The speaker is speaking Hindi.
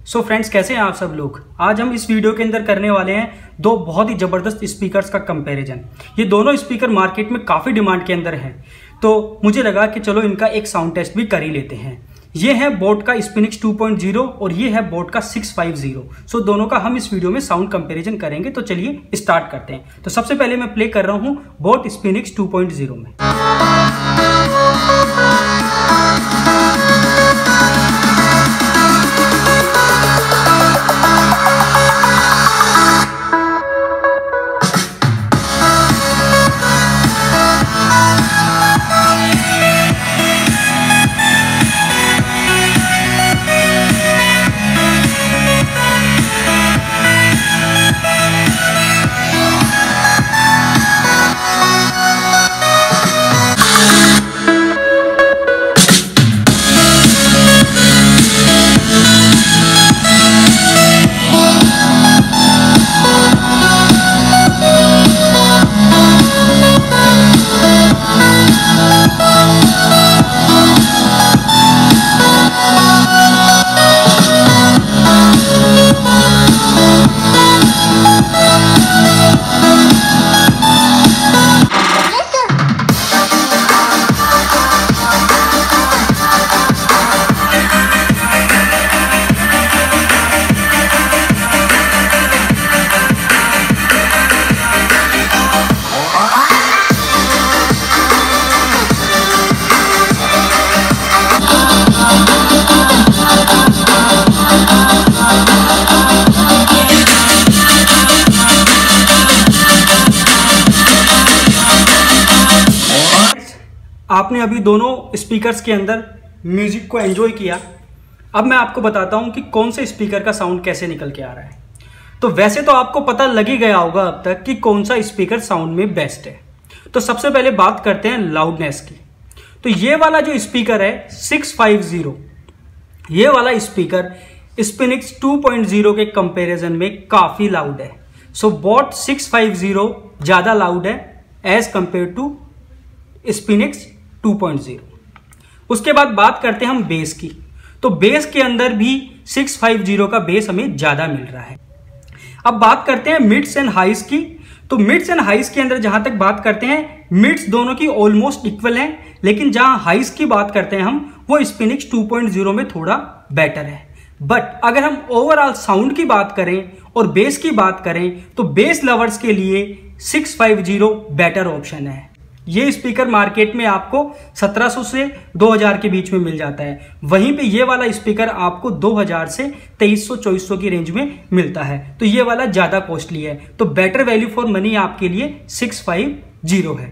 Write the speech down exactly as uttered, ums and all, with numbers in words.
सो so फ्रेंड्स, कैसे हैं आप सब लोग। आज हम इस वीडियो के अंदर करने वाले हैं दो बहुत ही ज़बरदस्त स्पीकर्स का कंपैरिजन। ये दोनों स्पीकर मार्केट में काफ़ी डिमांड के अंदर हैं, तो मुझे लगा कि चलो इनका एक साउंड टेस्ट भी कर ही लेते हैं। ये है बोट का स्पिनx टू पॉइंट ज़ीरो और ये है बोट का सिक्स फाइव ज़ीरो। सो दोनों का हम इस वीडियो में साउंड कंपैरिजन करेंगे। तो चलिए स्टार्ट करते हैं। तो सबसे पहले मैं प्ले कर रहा हूँ boAt Spinx two point zero में। आपने अभी दोनों स्पीकर्स के अंदर म्यूजिक को एंजॉय किया। अब मैं आपको बताता हूं कि कौन से स्पीकर का साउंड कैसे निकल के आ रहा है। तो वैसे तो आपको पता लग ही गया होगा अब तक कि कौन सा स्पीकर साउंड में बेस्ट है। तो सबसे पहले बात करते हैं लाउडनेस की। तो ये वाला जो स्पीकर है सिक्स फाइव ज़ीरो, ये वाला speaker Spinx two point zero के कंपैरिजन में काफी लाउड है। So boAt six five zero ज्यादा लाउड है as compare to Spinx two point zero. उसके बाद बात करते हैं हम बेस की। तो बेस के अंदर भी सिक्स फाइव ज़ीरो का बेस हमें ज्यादा मिल रहा है। अब बात करते हैं मिड्स एंड हाइस की। तो मिड्स एंड हाइस के अंदर जहां तक बात करते हैं, मिड्स दोनों की ऑलमोस्ट इक्वल हैं, लेकिन जहां हाइस की बात करते हैं हम, वो स्पिनx टू पॉइंट ज़ीरो में थोड़ा बेटर है। बट अगर हम ओवरऑल साउंड की बात करें और बेस की बात करें, तो बेस लवर्स के लिए six five zero better option है। ये स्पीकर मार्केट में आपको सत्रह सौ से दो हज़ार के बीच में मिल जाता है। वहीं पे ये वाला स्पीकर आपको दो हज़ार से तेईस सौ चौबीस सौ की रेंज में मिलता है। तो ये वाला ज्यादा कॉस्टली है। तो बेटर वैल्यू फॉर मनी आपके लिए सिक्स फाइव ज़ीरो है।